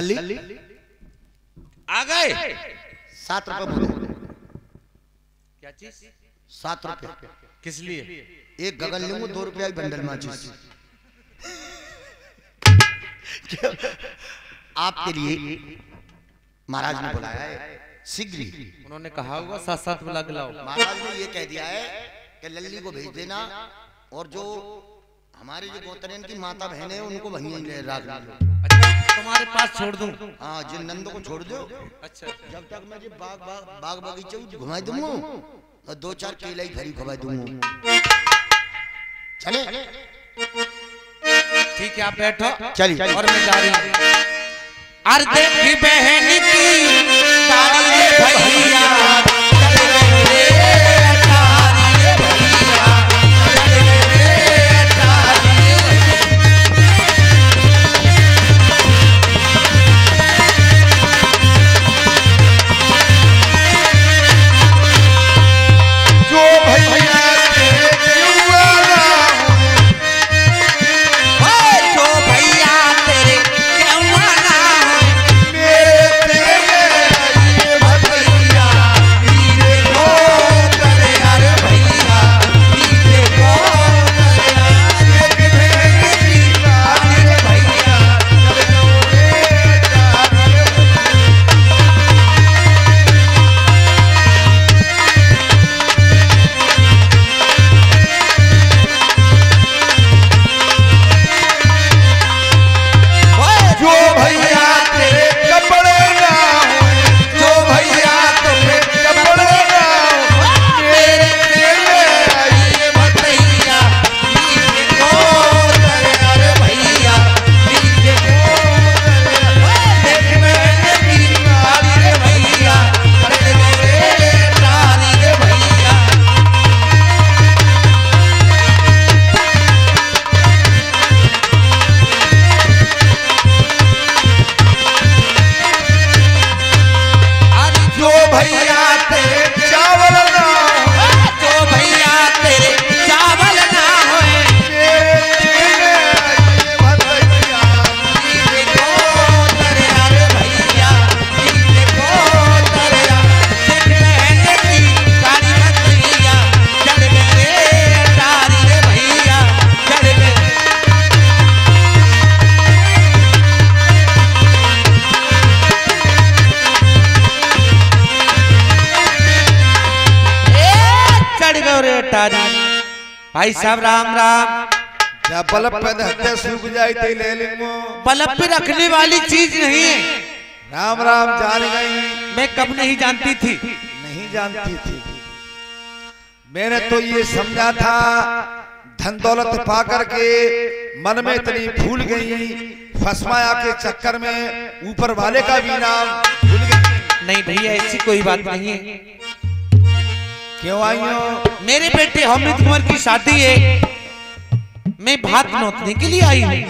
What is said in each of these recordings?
लल्ली आ गए। 7 रुपए बोले। क्या चीज? 7 रुपए। किस लिए? एक गगन लूंगा 2 रुपया बंडल माचिस आपके लिए महाराज ने बुलाया है शीघ्र ही। उन्होंने कहा होगा साथ साथ बुला के लाओ। महाराज ने ये कह दिया है कि लल्ली को भेज देना और जो हमारी जो गोतरेन की माता बहन है उनको वहीं रख लो। अच्छा तुम्हारे पास छोड़ दूं? हाँ जिन नंदों को छोड़ दो। अच्छा जब तक मैं जी बाग बगीचे घुमा दूंगा और 2-4 केला ही खरी खवा दूंगा। चले ठीक है आप बैठो। चलिए और मैं जा रही हूँ। अर्धे की बहन की दाढ़ी भैया भाई साहब राम राम। बल्ब पे धक्के सूख जाए थे ले लेंगे। बल्ब पे रखने वाली चीज नहीं है। राम राम जान गई। मैं कब नहीं जानती थी? नहीं जानती थी। मैंने तो ये समझा था धन दौलत पा करके मन में इतनी भूल गई फसमाया के चक्कर में ऊपर वाले का भी नाम भूल गई। नहीं भैया ऐसी कोई बात नहीं है। क्यों आई हो? मेरे बेटे हमीद कुंवर की शादी है, मैं भात नोतने के लिए आई हूँ।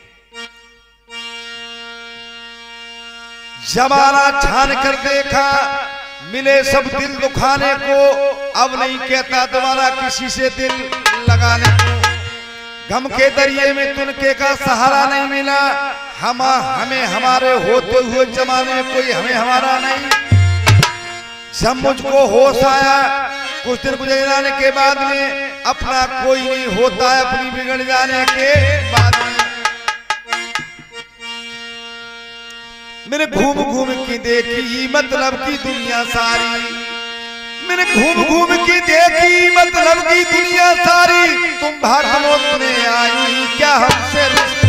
जमाना छान कर देखा मिले सब दिल दुखाने को, अब नहीं कहता दोबारा किसी से दिल लगाने को। गम के दरिए में तुनके का सहारा नहीं मिला, हमें हमारे होते हुए जमाने में कोई हमें हमारा नहीं। जब मुझको होश आया कुछ दिन गुजर जाने के बाद में अपना कोई नहीं होता है अपनी बिगड़ जाने के बाद में। मैंने घूम घूम के देखी मतलब की दुनिया सारी, मैंने घूम घूम के देखी मतलब की दुनिया सारी। तुम भाग में आई क्या हमसे